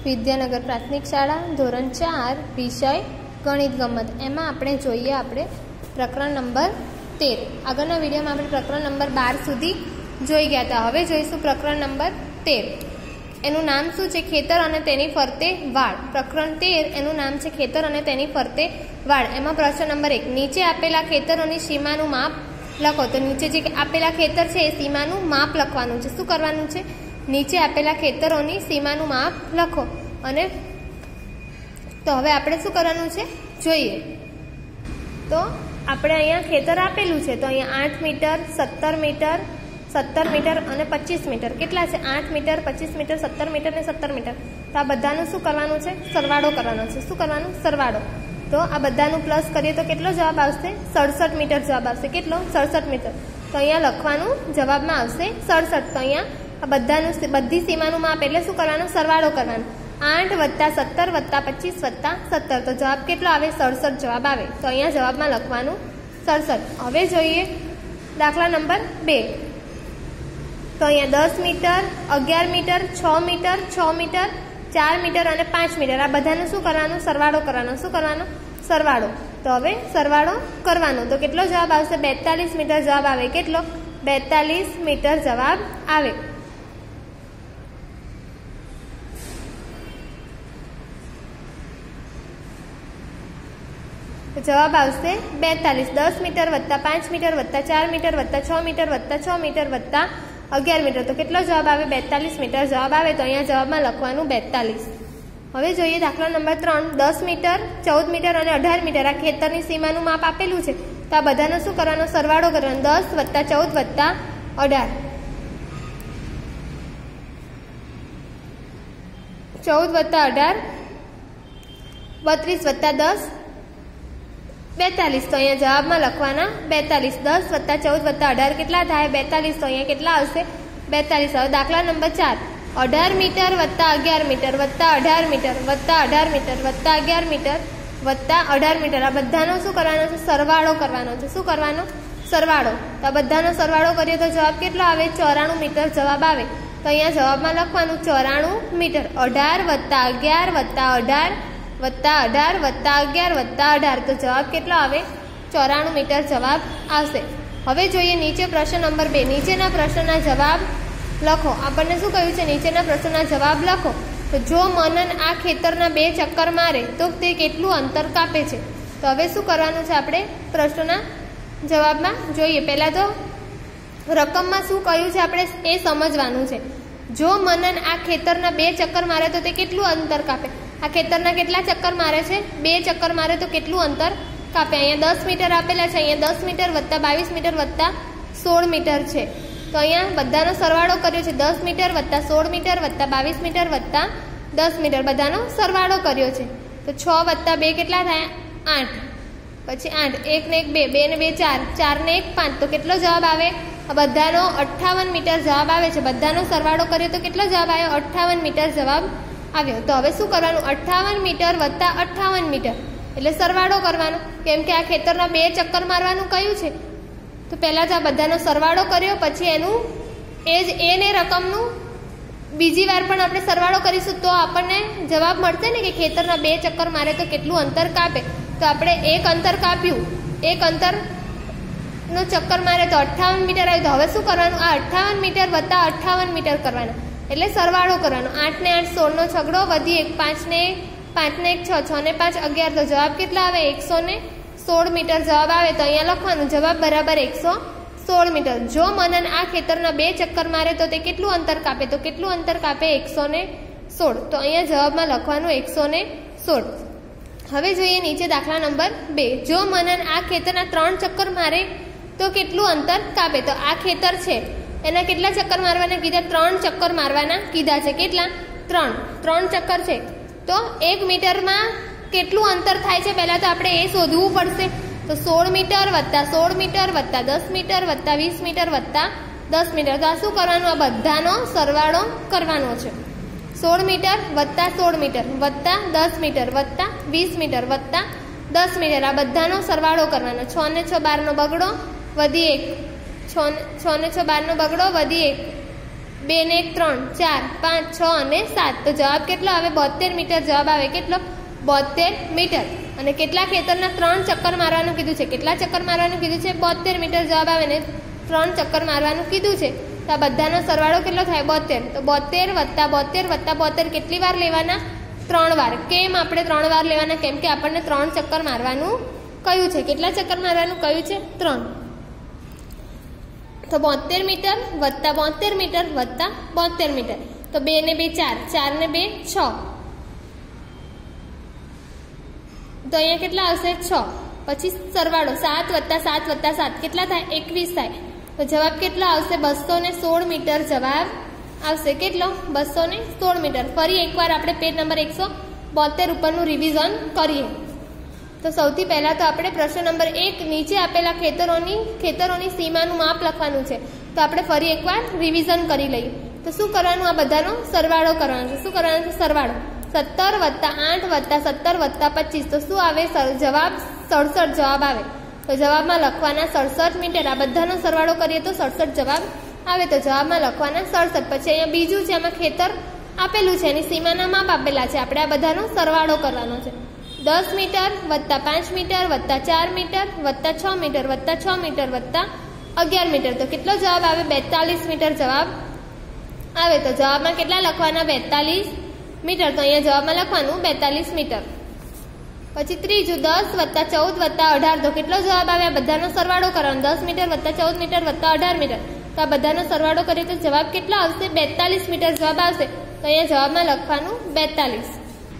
વિદ્યાનગર પ્રાથમિક શાળા ધોરણ 4 વિષય ગણિત ગમત. એમાં આપણે જોઈએ પ્રકરણ નંબર 13. આગળના વિડીયોમાં આપણે પ્રકરણ નંબર 12 સુધી જોઈ ગયા હતા. હવે જોઈશું પ્રકરણ નંબર 13. એનું નામ શું છે? ખેતર અને તેની ફરતે વાડ. પ્રકરણ 13 એનું નામ છે ખેતર અને તેની ફરતે વાડ. એમાં પ્રશ્ન નંબર 1, નીચે આપેલા ખેતરોની સીમાનું માપ લખો. તો નીચે જે આપેલા ખેતર છે એ સીમાનું માપ લખવાનું છે. શું કરવાનું છે? નીચે આપેલા ખેતરોની સીમાનું માપ લખો. અને તો હવે આપણે શું કરવાનું છે જોઈએ. તો આપણે અહીંયા ખેતર આપેલું છે. તો અહીંયા 8 મીટર, 17 મીટર, 17 મીટર અને 25 મીટર. કેટલા છે? 8 મીટર, 25 મીટર, 17 મીટર અને 17 મીટર. તો આ બધાનું શું કરવાનું છે? સરવાળો કરવાનો છે. શું કરવાનું? સરવાળો. તો આ બધાનું પ્લસ કરીએ તો કેટલો જવાબ આવશે? 67 મીટર જવાબ આવશે. કેટલો? 67 મીટર. તો અહીંયા લખવાનું જવાબમાં આવશે 67. તો અહીંયા આ બધાનું બધી સીમાનું માપ એટલે શું કરવાનું? સરવાળો કરવાનો. 8 + 17 + 25 + 17. તો જવાબ કેટલો આવે? 67 જવાબ આવે. તો અહીંયા જવાબમાં લખવાનું 67. હવે જોઈએ દાખલા નંબર 2. તો અહીંયા 10 metre, 11 metre, 6 metre, 6 metre, 4 metre અને 5 મીટર. આ બધાનું શું કરવાનું? સરવાળો કરવાનો. શું કરવાનો? સરવાળો. તો હવે સરવાળો કરવાનો. તો કેટલો જવાબ આવશે? 42 મીટર જવાબ આવે. કેટલો? 42 મીટર જવાબ આવે. જવાબ આવશે 42. 10 metre + 5 metre + 4 metre + 6 metre + 6 metre + 11 metre. તો કેટલો જવાબ આવે? 42 મીટર જવાબ આવે. તો અહીંયા જવાબમાં લખવાનું 42. હવે જોઈએ દાખલા નંબર 3. 10 મીટર, 14 મીટર અને 18 મીટર. આ ખેતરની સીમાનું માપ આપેલું છે. તો આ બધાનો શું કરવાનો? સરવાળો કરવાનો. 10 + 14 + 18. 14 + 18 32 + 10 42. તો અહીંયા જવાબમાં લખવાના 42. 10 + 14 + 18 કેટલા થાય? 42. તો અહીંયા કેટલા આવશે? 42. હવે દાખલા નંબર 4. 18 metre + 11 metre + 18 metre + 18 metre + 11 metre + 18 metre. આ બધાનો શું કરવાનો છે? સરવાળો કરવાનો છે. શું કરવાનો? સરવાળો. તો આ બધાનો સરવાળો કરીએ તો જવાબ કેટલો આવે? 94 મીટર જવાબ આવે. તો અહીંયા જવાબમાં લખવાનું 94 મીટર. 18 + 11 + 18 + 18 + 11 + 18. તો જવાબ કેટલો આવે? 94 મીટર જવાબ આવશે. હવે જોઈએ નીચે પ્રશ્ન નંબર 2. નીચેના પ્રશ્નના જવાબ લખો. આપણને શું કહ્યું છે? નીચેના પ્રશ્નના જવાબ લખો. તો જો મનન આ ખેતરના 2 ચક્કર મારે તો તે કેટલું અંતર કાપે છે? તો હવે શું કરવાનું છે? આપણે પ્રશ્નના જવાબમાં જોઈએ. પહેલાં તો રકમમાં શું કહ્યું છે આપણે એ સમજવાનું છે. જો મનન આ ખેતરના 2 ચક્કર મારે તો તે કેટલું અંતર કાપે? આ ખેતરના કેટલા ચક્કર મારે છે? 2 ચક્કર મારે તો કેટલું અંતર કાપે? અહીંયા 10 મીટર આપેલા છે. અહીંયા 10 મીટર + 22 મીટર + 16 મીટર છે. તો અહીંયા બધાનો સરવાળો કર્યો છે. 10 મીટર + 16 મીટર + 22 મીટર + 10 મીટર બધાનો સરવાળો કર્યો છે. તો 6 + 2 કેટલા થાય? 8. પછી 8, 1 ને 1 2, 2 ને 2 4, 4 ને 1 5. તો કેટલો જવાબ આવે? આ બધાનો 58 મીટર જવાબ આવે છે. બધાનો સરવાળો કર્યો તો કેટલો જવાબ આવ્યો? 58 મીટર જવાબ આવ્યો. તો હવે શું કરવાનું? 58 મીટર + 58 મીટર એટલે સરવાળો કરવાનો. કેમ કે આ ખેતરના 2 ચક્કર મારવાનું કયું છે? તો પહેલાં તો આ બધાનો સરવાળો કર્યો, પછી એનું એને રકમનું બીજી વાર પણ આપણે સરવાળો કરીશું તો આપણને જવાબ મળશે ને કે ખેતરના 2 ચક્કર મારે તો કેટલું અંતર કાપે. તો આપણે એક અંતર કાપ્યું, એક અંતરનો ચક્કર મારે તો 58 મીટર આવ્યું. તો હવે શું કરવાનું? આ 58 મીટર + 58 મીટર કરવાના એટલે સરવાળો કરવાનો. 8 ને 8 16 નો છગડો વધી 1, 5 ને 1 6, 6 ને 5 11. તો જવાબ કેટલા આવે? 116 મીટર જવાબ આવે. તો અહીંયા લખવાનું જવાબ બરાબર 116 મીટર. જો મનન આ ખેતરના 2 ચક્કર મારે તો તે કેટલું અંતર કાપે? તો કેટલું અંતર કાપે? 116. તો અહીંયા જવાબમાં લખવાનું 116. હવે જોઈએ નીચે દાખલા નંબર 2. જો મનન આ ખેતરના 3 ચક્કર મારે તો કેટલું અંતર કાપે? તો આ ખેતર છે એના કેટલા ચક્કર મારવાના કીધા? 3 ચક્કર મારવાના કીધા છે. કેટલા? 3 ચક્કર છે. તો 1 મીટરમાં કેટલું અંતર થાય છે? પહેલાં તો આપણે એ શોધવું પડશે. તો 16 metre + 16 metre + 10 metre + 20 metre + 10 metre. તો આ શું કરવાનું? આ બધાનો સરવાળો કરવાનો છે. 16 metre + 16 metre + 10 metre + 20 metre + 10 metre. આ બધાનો સરવાળો કરવાનો. 6 ને 6 12 નો બગડો વધી 1, 6 ને 6 12 નો બગડો વધી 1 2 ને 1 3 4 5 6 અને 7 તો જવાબ કેટલો આવે 72 મીટર જવાબ આવે કેટલો 72 મીટર અને કેટલા ખેતરના 3 ચક્કર મારવાનું કીધું છે કેટલા ચક્કર મારવાનું કીધું છે 72 મીટર જવાબ આવે ને 3 ચક્કર મારવાનું કીધું છે તો આ બધાનો સરવાળો કેટલો થાય 72 તો 72 વત્તા 72 વત્તા 72 કેટલી વાર લેવાના 3 વાર કેમ આપણે 3 વાર લેવાના કેમ કે આપણને 3 ચક્કર મારવાનું કયું છે કેટલા ચક્કર મારવાનું કયું છે 3 તો 72 મીટર વત્તા 72 મીટર વત્તા 72 મીટર તો 2 ને 2 4 4 ને 2 6 તો અહીંયા કેટલા આવશે 6 પછી સરવાળો 7 વત્તા 7 વત્તા 7 કેટલા થાય 21 થાય તો જવાબ કેટલો આવશે 216 મીટર જવાબ આવશે કેટલો 216 મીટર ફરી એકવાર આપણે પેજ નંબર 172 ઉપરનું રિવિઝન કરીએ તો સૌથી પહેલાં તો આપણે પ્રશ્ન નંબર 1 નીચે આપેલા ખેતરોની સીમાનું માપ લખવાનું છે તો આપણે ફરી એકવાર રિવિઝન કરી લઈએ તો શું કરવાનું આ બધાનો સરવાળો કરવાનો છે શું કરવાનો છે સરવાળો 17 વત્તા 8 વત્તા 17 વત્તા 25 તો શું આવે જવાબ 67 જવાબ આવે તો જવાબમાં લખવાના 67 મીટર આ બધાનો સરવાળો કરીએ તો 67 જવાબ આવે તો જવાબમાં લખવાના 67 પછી અહીંયા બીજું છે આમાં ખેતર આપેલું છે એની સીમાના માપ આપેલા છે આપણે આ બધાનો સરવાળો કરવાનો છે 10 મીટર વત્તા 5 મીટર વત્તા 4 મીટર વત્તા 6 મીટર વત્તા 6 મીટર વત્તા 11 મીટર તો કેટલો જવાબ આવે 42 મીટર જવાબ આવે તો જવાબમાં કેટલા લખવાના 42 મીટર તો અહીંયા જવાબમાં લખવાનું 42 મીટર પછી ત્રીજું 10 વત્તા 14 વત્તા 18 તો કેટલો જવાબ આવે આ બધાનો સરવાળો કરવાનો 10 મીટર વત્તા 14 મીટર વત્તા 18 મીટર તો આ બધાનો સરવાળો કરીએ તો જવાબ કેટલો આવશે 42 મીટર જવાબ આવશે તો અહીંયા જવાબમાં લખવાનું 42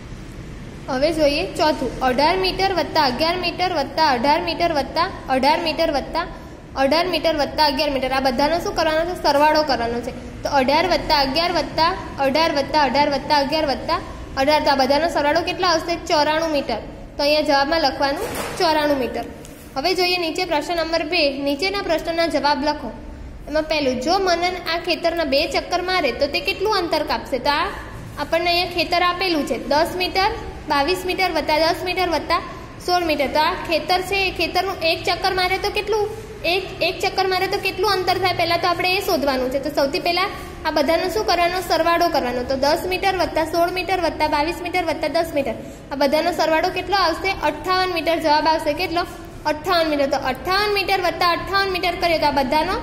હવે જોઈએ ચોથું 18 મીટર વત્તા 11 મીટર વત્તા 18 મીટર વત્તા 18 મીટર વત્તા 18 મીટર વત્તા 11 મીટર આ બધાનો શું કરવાનો છે સરવાળો કરવાનો છે તો 18 વત્તા 11 વત્તા 18 વત્તા 18 વત્તા 11 વત્તા 18 તો આ બધાનો સરવાળો કેટલા આવશે 94 મીટર તો અહીંયા જવાબમાં લખવાનું 94 મીટર હવે જોઈએ નીચે પ્રશ્ન નંબર 2 નીચેના પ્રશ્નના જવાબ લખો એમાં પહેલું જો મનન આ ખેતરના 2 ચક્કર મારે તો તે કેટલું અંતર કાપશે તો આ આપણને અહીંયા ખેતર આપેલું છે 10 મીટર 22 મીટર વત્તા 10 મીટર વત્તા 16 મીટર તો આ ખેતર છે એ ખેતરનું એક ચક્કર મારે તો કેટલું એક ચક્કર મારે તો કેટલું અંતર થાય પહેલાં તો આપણે એ શોધવાનું છે તો સૌથી પહેલાં આ બધાનો શું કરવાનો સરવાળો કરવાનો તો 10 મીટર વત્તા 16 મીટર વત્તા 22 મીટર વત્તા 10 મીટર આ બધાનો સરવાળો કેટલો આવશે 58 મીટર જવાબ આવશે કેટલો 58 મીટર તો 58 મીટર વત્તા 58 મીટર કરીએ તો આ બધાનો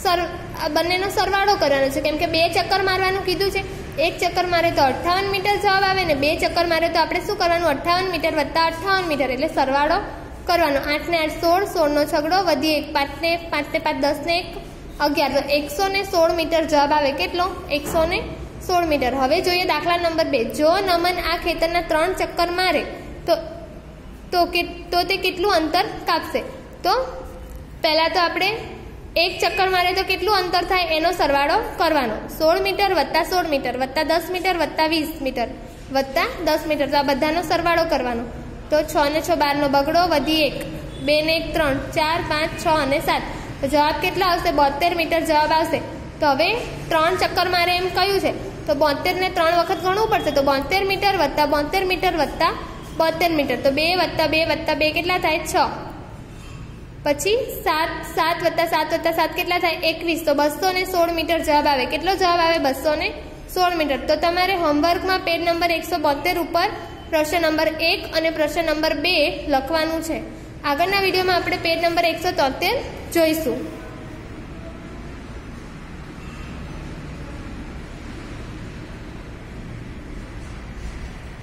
બંનેનો સરવાળો કરવાનો છે કેમ કે 2 ચક્કર મારવાનું કીધું છે એક ચક્કર મારે તો 58 મીટર જવાબ આવે ને 2 ચક્કર મારે તો આપણે શું કરવાનું 58 મીટર વત્તા 58 મીટર એટલે સરવાળો કરવાનો 8 ને 8 16 16 નો છગડો વધી 1 5 ને 5 10 ને 1 11 તો 116 મીટર જવાબ આવે કેટલો 116 મીટર હવે જોઈએ દાખલા નંબર 2 જો નમન આ ખેતરના 3 ચક્કર મારે તો તે કેટલું અંતર કાપશે તો પહેલાં તો આપણે એક ચક્કર મારે તો કેટલું અંતર થાય એનો સરવાળો કરવાનો 16 મીટર વત્તા 16 મીટર વત્તા 10 મીટર વત્તા 20 મીટર વત્તા 10 મીટર તો આ બધાનો સરવાળો કરવાનો તો 6 ને 6 12 નો બગડો વધી 1 2 ને 1 3 4 5 6 અને 7 તો જવાબ કેટલા આવશે 72 મીટર જવાબ આવશે તો હવે 3 ચક્કર મારે એમ કયું છે તો 72 ને 3 વખત ગણવું પડશે તો 72 મીટર વત્તા 72 મીટર વત્તા 72 મીટર તો 2 વત્તા 2 વત્તા 2 કેટલા થાય 6 પછી 7 વત્તા 7 વત્તા 7 કેટલા થાય 21 તો 216 મીટર જવાબ આવે કેટલો જવાબ આવે 216 મીટર તો તમારે હોમવર્કમાં પેજ નંબર 172 ઉપર પ્રશ્ન નંબર 1 અને પ્રશ્ન નંબર 2 લખવાનું છે આગળના વિડીયોમાં આપણે પેજ નંબર 173 જોઈશું